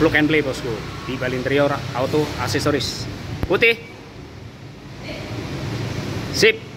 plug and play bosku di Bali Interior Auto Aksesoris. Putih. Sip.